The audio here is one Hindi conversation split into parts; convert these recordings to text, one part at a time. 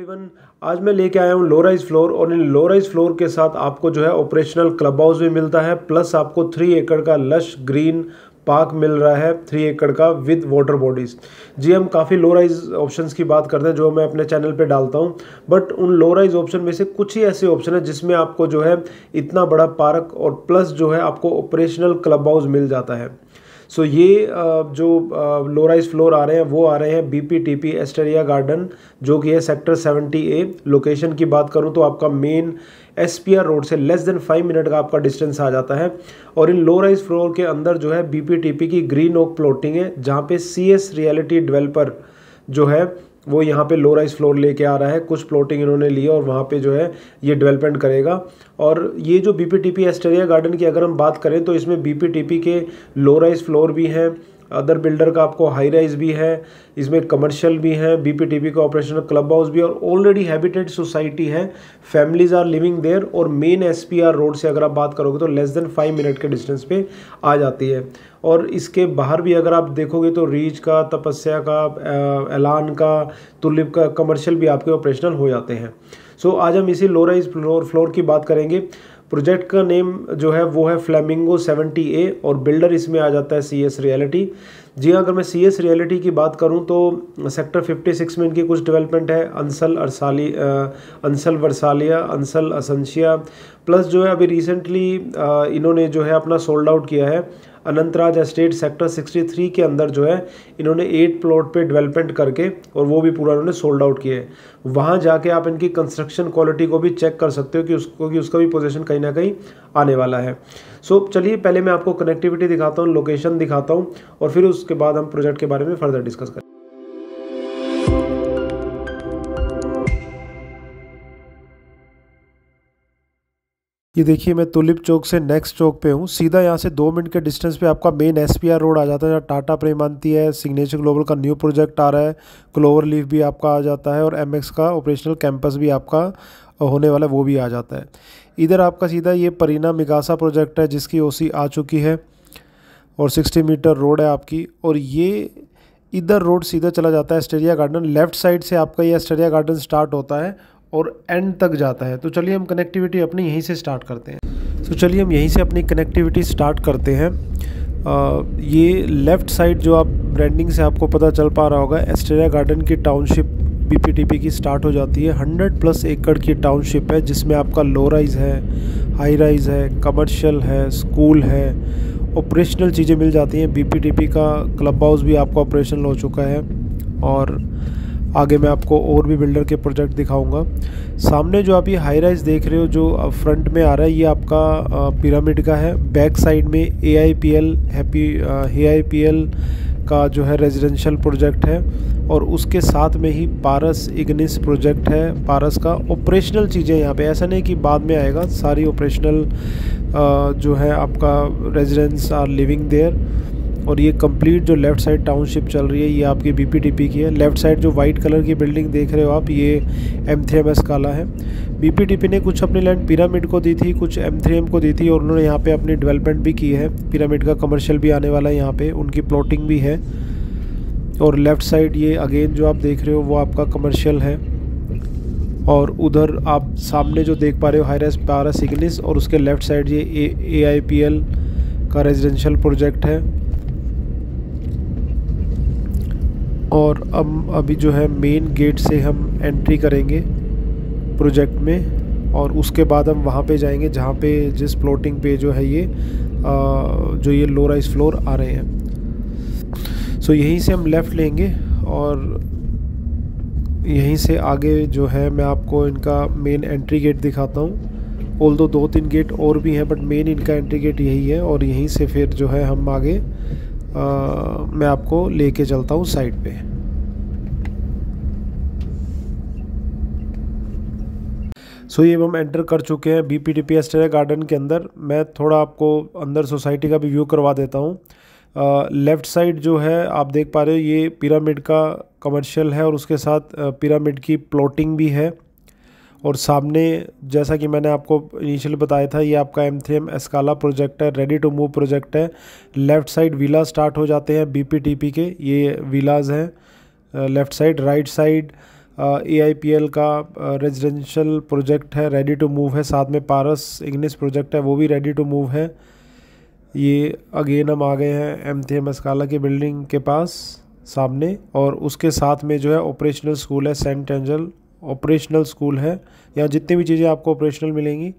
एवरीवन, आज मैं लेके आया हूँ लो राइज फ्लोर और इन लो राइज फ्लोर के साथ आपको जो है ऑपरेशनल क्लब हाउस भी मिलता है, प्लस आपको 3 एकड़ का लश ग्रीन पार्क मिल रहा है, 3 एकड़ का विद वाटर बॉडीज़। जी, हम काफ़ी लो राइज ऑप्शंस की बात करते हैं जो मैं अपने चैनल पे डालता हूँ, बट उन लो राइज ऑप्शन में से कुछ ही ऐसे ऑप्शन है जिसमें आपको जो है इतना बड़ा पार्क और प्लस जो है आपको ऑपरेशनल क्लब हाउस मिल जाता है। सो ये जो लो राइज फ्लोर आ रहे हैं वो आ रहे हैं BPTP एस्टेरिया गार्डन, जो कि है सेक्टर 70A। लोकेशन की बात करूं तो आपका मेन SPR रोड से लेस देन 5 मिनट का आपका डिस्टेंस आ जाता है। और इन लो राइज फ्लोर के अंदर जो है BPTP की ग्रीन ओक प्लॉटिंग है, जहाँ पे CS रियलिटी डेवलपर जो है वो यहाँ पे लो राइज फ्लोर लेके आ रहा है। कुछ प्लॉटिंग इन्होंने ली और वहाँ पे जो है ये डेवलपमेंट करेगा। और ये जो BPTP एस्टेरिया गार्डन की अगर हम बात करें तो इसमें BPTP के लो राइज फ्लोर भी हैं, अदर बिल्डर का आपको हाई राइज भी है, इसमें कमर्शियल भी है, BPTP का ऑपरेशनल क्लब हाउस भी, और ऑलरेडी हैबिटेड सोसाइटी है, फैमिलीज आर लिविंग देयर। और मेन SPR रोड से अगर आप बात करोगे तो लेस देन 5 मिनट के डिस्टेंस पे आ जाती है। और इसके बाहर भी अगर आप देखोगे तो रीच का, तपस्या का, एलान का, तुलिप का कमर्शियल भी आपके ऑपरेशनल हो जाते हैं। सो आज हम इसी लो राइज फ्लोर की बात करेंगे। प्रोजेक्ट का नेम जो है वो है फ्लेमिंगो 70A और बिल्डर इसमें आ जाता है CS रियलिटी। जी हाँ, अगर मैं CS रियलिटी की बात करूं तो सेक्टर 56 में इनकी कुछ डेवलपमेंट है, Ansal Versalia, Ansal Essencia, plus जो है अभी रिसेंटली इन्होंने जो है अपना सोल्ड आउट किया है अनंतराज एस्टेट सेक्टर 63 के अंदर जो है इन्होंने 8 प्लॉट पे डेवलपमेंट करके, और वो भी पूरा इन्होंने सोल्ड आउट किया है। वहाँ जाके आप इनकी कंस्ट्रक्शन क्वालिटी को भी चेक कर सकते हो कि उसका भी पोजीशन कहीं ना कहीं आने वाला है। सो चलिए पहले मैं आपको कनेक्टिविटी दिखाता हूँ, लोकेशन दिखाता हूँ, और फिर उसके बाद हम प्रोजेक्ट के बारे में फर्दर डिस्कस करें। ये देखिए, मैं तुलिप चौक से नेक्स्ट चौक पे हूँ। सीधा यहाँ से 2 मिनट के डिस्टेंस पे आपका मेन SPR रोड आ जाता है, जहाँ टाटा प्रेमांती है, सिग्नेचर ग्लोबल का न्यू प्रोजेक्ट आ रहा है, क्लोवर लीफ भी आपका आ जाता है, और MX का ऑपरेशनल कैंपस भी आपका होने वाला है, वो भी आ जाता है। इधर आपका सीधा ये परीना मिगासा प्रोजेक्ट है जिसकी OC आ चुकी है, और 60 मीटर रोड है आपकी। और ये इधर रोड सीधा चला जाता है एस्टेरिया गार्डन। लेफ्ट साइड से आपका ये एस्टेरिया गार्डन स्टार्ट होता है और एंड तक जाता है। तो चलिए हम कनेक्टिविटी अपनी यहीं से स्टार्ट करते हैं। तो चलिए हम यहीं से अपनी कनेक्टिविटी स्टार्ट करते हैं। ये लेफ़्ट साइड जो आप ब्रांडिंग से आपको पता चल पा रहा होगा, एस्टेरिया गार्डन की टाउनशिप BPTP की स्टार्ट हो जाती है। 100+ एकड़ की टाउनशिप है जिसमें आपका लो राइज है, हाई राइज है, कमर्शियल है, स्कूल है, ऑपरेशनल चीज़ें मिल जाती हैं। BPTP का क्लब हाउस भी आपका ऑपरेशनल हो चुका है, और आगे मैं आपको और भी बिल्डर के प्रोजेक्ट दिखाऊंगा। सामने जो आप ये हाई राइज देख रहे हो जो फ्रंट में आ रहा है, ये आपका पिरामिड का है। बैक साइड में AIPL का जो है रेजिडेंशियल प्रोजेक्ट है, और उसके साथ में ही पारस इग्निस प्रोजेक्ट है। पारस का ऑपरेशनल चीज़ें यहाँ पे, ऐसा नहीं कि बाद में आएगा, सारी ऑपरेशनल जो है आपका रेजिडेंट्स आर लिविंग देयर। और ये कंप्लीट जो लेफ़्ट साइड टाउनशिप चल रही है ये आपकी BPTP की है। लेफ़्ट साइड जो वाइट कलर की बिल्डिंग देख रहे हो आप, ये M3MS काला है। BPTP ने कुछ अपनी लैंड पिरामिड को दी थी, कुछ M3M को दी थी, और उन्होंने यहाँ पे अपनी डेवलपमेंट भी की है। पिरामिड का कमर्शियल भी आने वाला है, यहाँ पे उनकी प्लॉटिंग भी है। और लेफ़्ट साइड ये अगेन जो आप देख रहे हो वो आपका कमर्शियल है। और उधर आप सामने जो देख पा रहे हो हाई राइज पारस इग्निस, और उसके लेफ़्ट साइड ये AIPL का रेजिडेंशियल प्रोजेक्ट है। और अब अभी जो है मेन गेट से हम एंट्री करेंगे प्रोजेक्ट में, और उसके बाद हम वहाँ पे जाएंगे जहाँ पे जिस प्लॉटिंग पे जो है ये जो ये लो राइज फ्लोर आ रहे हैं। सो यहीं से हम लेफ़्ट लेंगे, और यहीं से आगे जो है मैं आपको इनका मेन एंट्री गेट दिखाता हूँ। ऑल्दो 2-3 गेट और भी हैं, बट मेन इनका एंट्री गेट यही है। और यहीं से फिर जो है हम आगे मैं आपको लेके चलता हूँ साइड पे। सो ये हम एंटर कर चुके हैं BPTP एस्टेरिया गार्डन के अंदर। मैं थोड़ा आपको अंदर सोसाइटी का भी व्यू करवा देता हूँ। लेफ़्ट साइड जो है आप देख पा रहे हो ये पिरामिड का कमर्शियल है, और उसके साथ पिरामिड की प्लॉटिंग भी है। और सामने जैसा कि मैंने आपको इनिशियल बताया था, ये आपका M3M एस्काला प्रोजेक्ट है, रेडी टू मूव प्रोजेक्ट है। लेफ़्ट साइड विला स्टार्ट हो जाते हैं BPTP के, ये विलाज हैं left side. Right side AIPL का रेजिडेंशियल प्रोजेक्ट है, रेडी टू मूव है। साथ में पारस इग्निस प्रोजेक्ट है, वो भी रेडी टू मूव है। ये अगेन हम आ गए हैं MTM मस्काला की बिल्डिंग के पास सामने, और उसके साथ में जो है ऑपरेशनल स्कूल है, सेंट एंजल ऑपरेशनल स्कूल है। यहाँ जितनी भी चीज़ें आपको ऑपरेशनल मिलेंगी,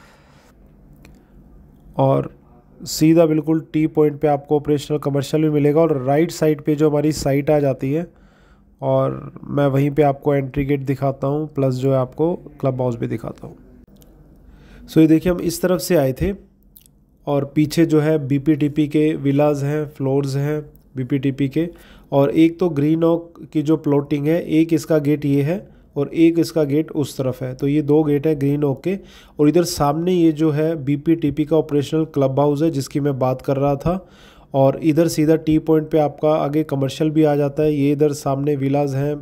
और सीधा बिल्कुल टी पॉइंट पे आपको ऑपरेशनल कमर्शियल भी मिलेगा। और राइट साइड पे जो हमारी साइट आ जाती है, और मैं वहीं पे आपको एंट्री गेट दिखाता हूँ, प्लस जो है आपको क्लब हाउस भी दिखाता हूँ। सो ये देखिए, हम इस तरफ से आए थे, और पीछे जो है BPTP के विलाज हैं, फ्लोर्स हैं BPTP के। और एक तो ग्रीन ओक की जो प्लॉटिंग है, एक इसका गेट ये है और एक इसका गेट उस तरफ है। तो ये 2 गेट है ग्रीन ओक के। और इधर सामने ये जो है BPTP का ऑपरेशनल क्लब हाउस है, जिसकी मैं बात कर रहा था। और इधर सीधा टी पॉइंट पे आपका आगे कमर्शियल भी आ जाता है। ये इधर सामने विलाज हैं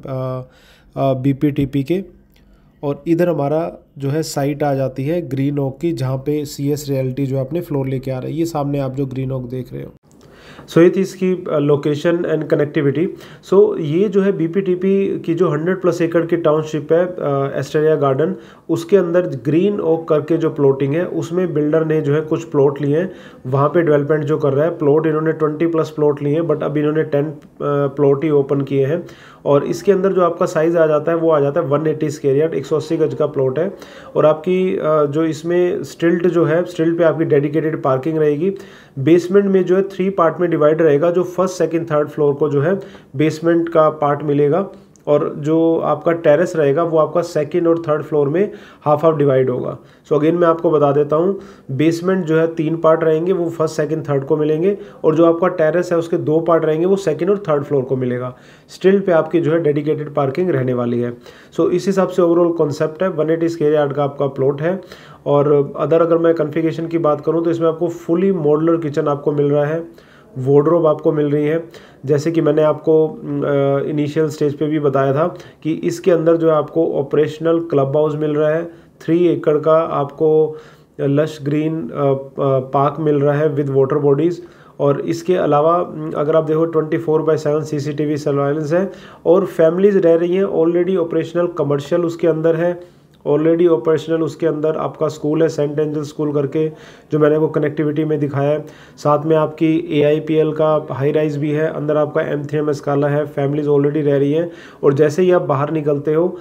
BPTP के। और इधर हमारा जो है साइट आ जाती है ग्रीन ओक की, जहाँ पे CS रियल्टी जो है अपने फ्लोर लेके आ रहा है। ये सामने आप जो ग्रीन ओक देख रहे हो। सो ये थी इसकी लोकेशन एंड कनेक्टिविटी। सो ये जो है BPTP की जो 100+ एकड़ की टाउनशिप है एस्टेरिया गार्डन, उसके अंदर ग्रीन ओक करके जो प्लॉटिंग है, उसमें बिल्डर ने जो है कुछ प्लॉट लिए हैं। वहाँ पे डेवलपमेंट जो कर रहा है, प्लॉट इन्होंने 20+ प्लॉट लिए हैं, बट अब इन्होंने 10 प्लॉट ही ओपन किए हैं। और इसके अंदर जो आपका साइज़ आ जाता है, वो आ जाता है 180 स्क्वायर यार्ड, 180 गज का प्लॉट है। और आपकी जो इसमें स्टिल्ट जो है, स्टिल्ट पे आपकी डेडिकेटेड पार्किंग रहेगी। बेसमेंट में जो है 3 पार्ट में डिवाइड रहेगा। जो फर्स्ट, सेकंड, थर्ड फ्लोर को जो है बेसमेंट का पार्ट मिलेगा, और जो आपका टेरेस रहेगा वो आपका सेकंड और थर्ड फ्लोर में हाफ डिवाइड होगा। सो अगेन मैं आपको बता देता हूँ, बेसमेंट जो है 3 पार्ट रहेंगे, वो फर्स्ट, सेकंड, थर्ड को मिलेंगे। और जो आपका टेरेस है उसके 2 पार्ट रहेंगे, वो सेकंड और थर्ड फ्लोर को मिलेगा। स्टिल पे आपकी जो है डेडिकेटेड पार्किंग रहने वाली है। सो इस हिसाब से ओवरऑल कॉन्सेप्ट है। 180 स्क्वायर यार्ड का आपका प्लॉट है। और अगर मैं कॉन्फ़िगरेशन की बात करूँ, तो इसमें आपको फुली मॉड्यूलर किचन आपको मिल रहा है, वार्डरोब आपको मिल रही है। जैसे कि मैंने आपको इनिशियल स्टेज पे भी बताया था कि इसके अंदर जो है आपको ऑपरेशनल क्लब हाउस मिल रहा है। 3 एकड़ का आपको लश ग्रीन पार्क मिल रहा है विद वाटर बॉडीज़। और इसके अलावा अगर आप देखो 24/7 CCTV सर्वेलेंस है, और फैमिलीज़ रह रही हैं। ऑलरेडी ऑपरेशनल कमर्शियल उसके अंदर है, ऑलरेडी ऑपरेशनल उसके अंदर आपका स्कूल है, सेंट एंजल स्कूल करके, जो मैंने को कनेक्टिविटी में दिखाया है। साथ में आपकी AIPL का हाई राइज भी है, अंदर आपका MTM मस्काला है, फैमिलीज ऑलरेडी रह रही हैं। और जैसे ही आप बाहर निकलते हो,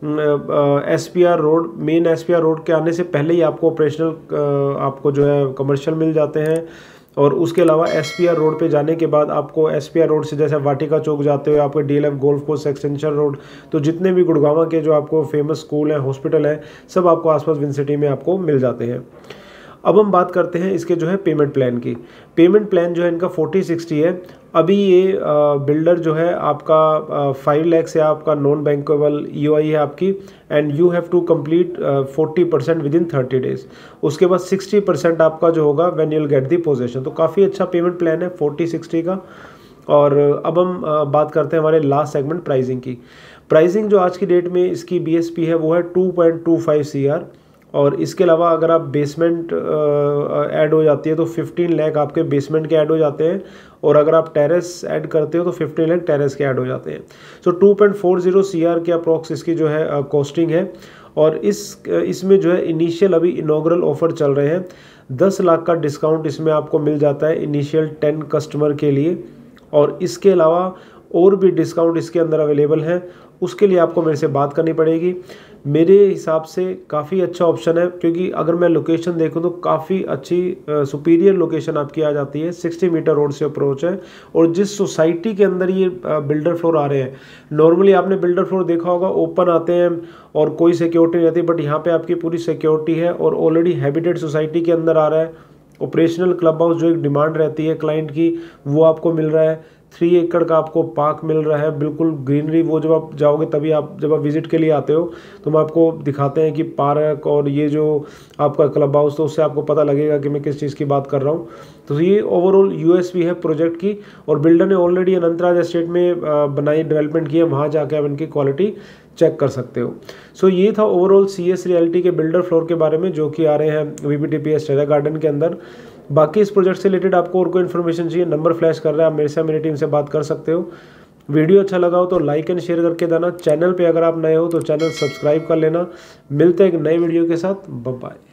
SPR road, main SPR road के आने से पहले ही आपको ऑपरेशनल आपको जो है कमर्शियल मिल जाते हैं। और उसके अलावा SPR रोड पे जाने के बाद आपको SPR रोड से जैसे वाटिका चौक जाते हुए आपको DLF golf course extension road, तो जितने भी गुड़गांव के जो आपको फेमस स्कूल हैं, हॉस्पिटल है, सब आपको आसपास विन सिटी में आपको मिल जाते हैं। अब हम बात करते हैं इसके जो है पेमेंट प्लान की। पेमेंट प्लान जो है इनका 40/60 है। अभी ये बिल्डर जो है आपका 5 लाख से आपका नॉन बैंकेबल EOI है आपकी, and you have to complete 40% within 30 days. उसके बाद 60% आपका जो होगा when you will get the possession. तो काफ़ी अच्छा पेमेंट प्लान है 40/60 का। और अब हम बात करते हैं हमारे लास्ट सेगमेंट प्राइसिंग की। प्राइसिंग जो आज की डेट में इसकी BSP है वो है 2.25 CR। और इसके अलावा अगर आप बेसमेंट ऐड हो जाती है तो 15 लाख आपके बेसमेंट के ऐड हो जाते हैं। और अगर आप टेरेस ऐड करते हो तो 15 लाख टेरेस के ऐड हो जाते हैं। सो 2.40 CR के अप्रॉक्स इसकी जो है कॉस्टिंग है। और इसमें जो है इनिशियल अभी इनॉग्रल ऑफर चल रहे हैं। 10 लाख का डिस्काउंट इसमें आपको मिल जाता है इनिशियल 10 कस्टमर के लिए। और इसके अलावा और भी डिस्काउंट इसके अंदर अवेलेबल है, उसके लिए आपको मेरे से बात करनी पड़ेगी। मेरे हिसाब से काफ़ी अच्छा ऑप्शन है, क्योंकि अगर मैं लोकेशन देखूं तो काफ़ी अच्छी सुपीरियर लोकेशन आपकी आ जाती है। 60 मीटर रोड से अप्रोच है। और जिस सोसाइटी के अंदर ये बिल्डर फ्लोर आ रहे हैं, नॉर्मली आपने बिल्डर फ्लोर देखा होगा, ओपन आते हैं और कोई सिक्योरिटी नहीं रहती, बट यहाँ पे आपकी पूरी सिक्योरिटी है और ऑलरेडी हैबिटेड सोसाइटी के अंदर आ रहा है। ऑपरेशनल क्लब हाउस जो एक डिमांड रहती है क्लाइंट की, वो आपको मिल रहा है। 3 एकड़ का आपको पार्क मिल रहा है, बिल्कुल ग्रीनरी। वो जब आप जाओगे तभी जब आप विजिट के लिए आते हो तो हम आपको दिखाते हैं कि पार्क और ये जो आपका क्लब हाउस, तो उससे आपको पता लगेगा कि मैं किस चीज़ की बात कर रहा हूँ। तो ये ओवरऑल USP है प्रोजेक्ट की। और बिल्डर ने ऑलरेडी अनंतराज एस्टेट में बनाई, डेवलपमेंट की है, वहाँ जाकर आप इनकी क्वालिटी चेक कर सकते हो। सो ये था ओवरऑल CS रियल्टी के बिल्डर फ्लोर के बारे में, जो कि आ रहे हैं BPTP एस्टेरिया गार्डन के अंदर। बाकी इस प्रोजेक्ट से रिलेटेड आपको और कोई इन्फॉर्मेशन चाहिए, नंबर फ्लैश कर रहा है, आप मेरे से, मेरी टीम से बात कर सकते हो। वीडियो अच्छा लगा हो तो लाइक एंड शेयर करके देना। चैनल पे अगर आप नए हो तो चैनल सब्सक्राइब कर लेना। मिलते हैं एक नए वीडियो के साथ। Bye bye.